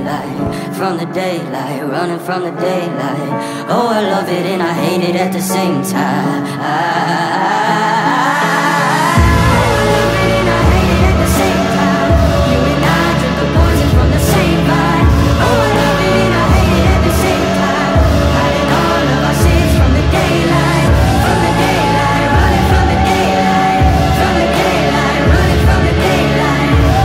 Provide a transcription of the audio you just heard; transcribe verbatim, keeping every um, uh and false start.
daylight, from the daylight, running from the daylight. Oh, I love it and I hate it at the same time.